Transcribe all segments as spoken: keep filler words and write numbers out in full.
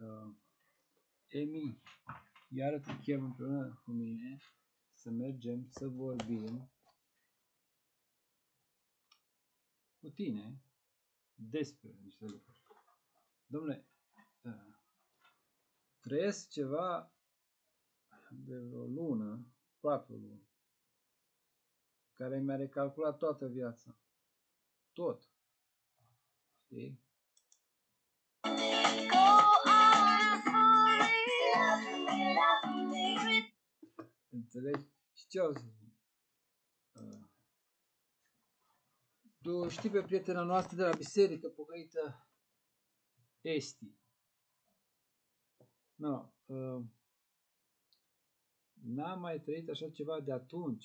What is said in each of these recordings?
Uh, Emi, iară te chem împreună cu mine să mergem să vorbim cu tine despre niște lucruri. Dom'le, uh, trăiesc ceva de o lună, patru luni, care mi-a recalculat toată viața. Tot. Știi? Înțelegi? Și ce o să zic? Uh, tu știi pe prietena noastră de la biserică, pocăită Esti. No, uh, n-am mai trăit așa ceva de atunci,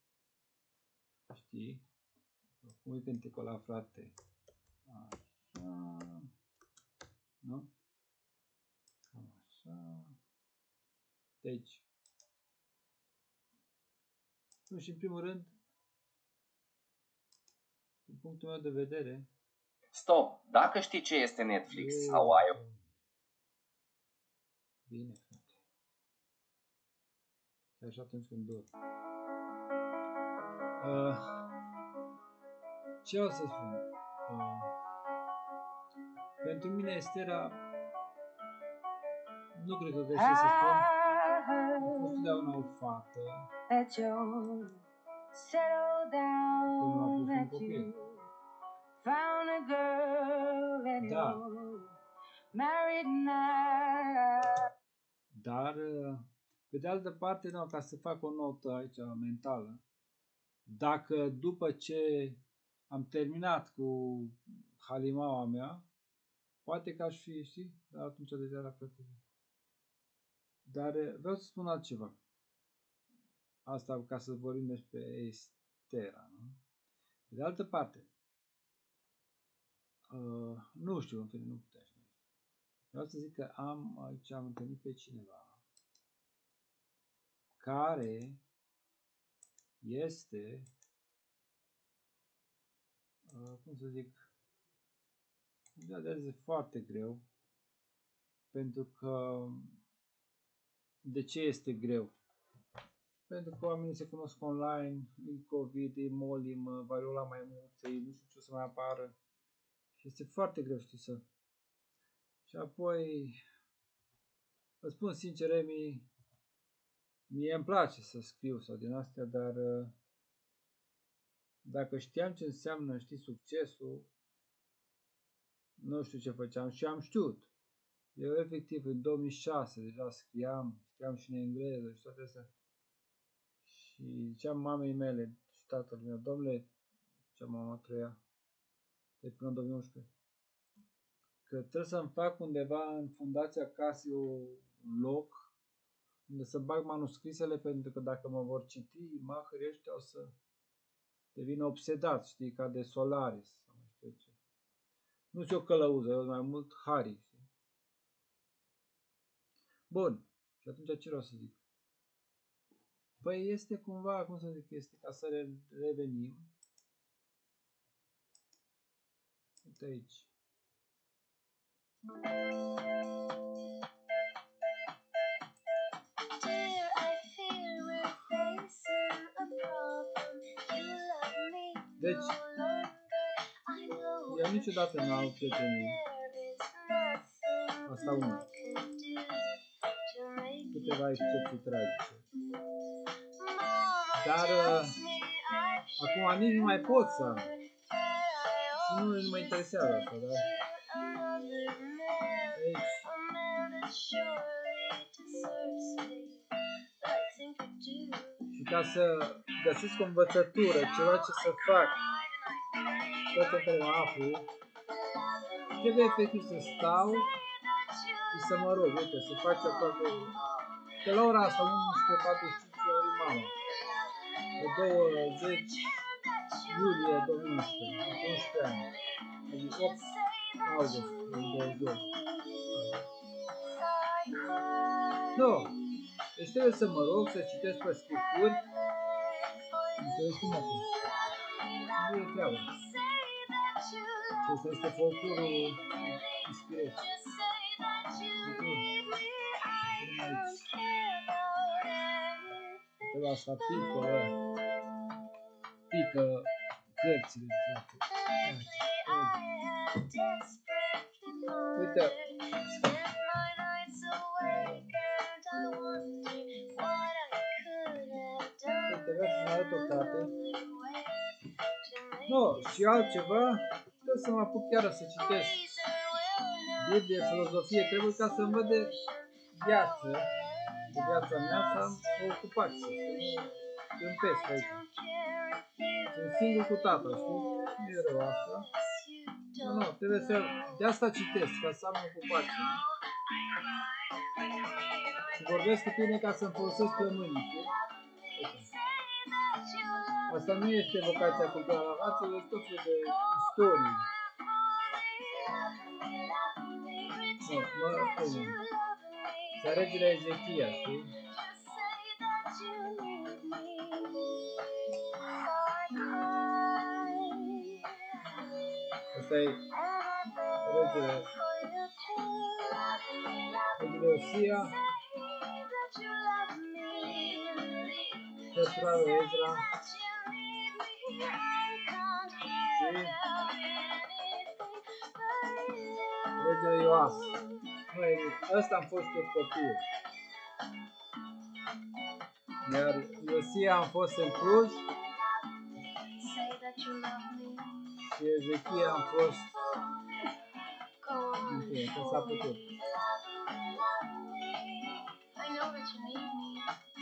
știi? Uite-te cu ăla, frate. Așa. Nu? Cam așa. Deci. Nu, și în primul rând, din punctul meu de vedere... Stop! Dacă știi ce este Netflix e... sau ai... Bine, frate. Chiar și atunci când dorm. Uh, ce o să spun? Uh, pentru mine Estera, nu cred că greșesc să spun, a fost totdeauna o fată. Când a fost un copil. Da. Dar, pe de altă parte, nu, ca să fac o notă aici mentală, dacă după ce am terminat cu halimaua mea, poate că aș fi, știi, dar atunci deja era prea târziu. Dar vreau să spun altceva. Asta ca să vorbim despre Estera, nu? Pe de altă parte, uh, nu știu, în fine, nu putea ști. Vreau să zic că am aici, am întâlnit pe cineva care este, uh, cum să zic, de azi e foarte greu, pentru că, de ce este greu? Pentru că oamenii se cunosc online, e COVID, e molim, variola mai mulței, nu știu ce o să mai apară. Și este foarte greu, știi, să... Și apoi, vă spun sincer, Emi, mie îmi place să scriu sau din astea, dar dacă știam ce înseamnă, știi, succesul, nu știu ce făceam și am știut. Eu efectiv în două mii șase deja scriam, scriam și în engleză și toate astea. Și ziceam mamei mele și tatăl meu, domnule, zicea mama treia, de până în două mii unsprezece, că trebuie să-mi fac undeva în fundația Casio un loc unde să bag manuscrisele, pentru că dacă mă vor citi, maherii ăștia o să devină obsedați, știi, ca de Solaris sau nu știu ce. Nu știu o călăuză, eu mai mult Harry, știi? Bun. Și atunci ce vreau să zic? Păi este cumva, cum să zic, este ca să revenim. Uite aici. Deci, eu niciodată n-am avut prietenii. Asta una. Câteva excepții tragice. Dar, uh, acum nici nu mai pot să am. Și nu, nu mă interesează asta, dar... Deci... Și ca să găsesc o învățătură, ceva ce să fac, toate care mă aflu, trebuie efectiv să stau și să mă rog, uite, să faci aproape, că la ora asta, unsprezece patruzeci și cinci, ori mama, pe douăzeci iulie două mii unsprezece, unsprezece ani, adică opt august două mii douăzeci. Nu, deci trebuie să mă rog, să citesc pe scripturi, înțelegi cum acum? Nu e treabă. Acesta este folclorul inspirat. Nu Ăla asta pică, ăla. Pică cărțile, frate. Uite. Uite, vreau să-mi arăt o carte. Nu, și altceva, trebuie să mă apuc chiar să citesc Biblie, filozofie, trebuie ca să-mi văd de viață, de viața mea, să am o ocupație, să nu câmpesc aici. Sunt singur cu tata, știi? Nu e rău asta. Nu, nu, trebuie să... De asta citesc, ca să am o ocupație. Și vorbesc cu tine ca să-mi folosesc plămânii, știi? Asta nu este vocația culturală, asta este tot fel de istorie. Nu, mă, nu. Să regele Ezechia, știi? Asta e regele, regele Osia, Tetrarul Ezra și regele Ioas. Ăsta am fost eu copil. Iar Iosia am fost în Cluj și Ezechia am fost în fine, că s-a putut.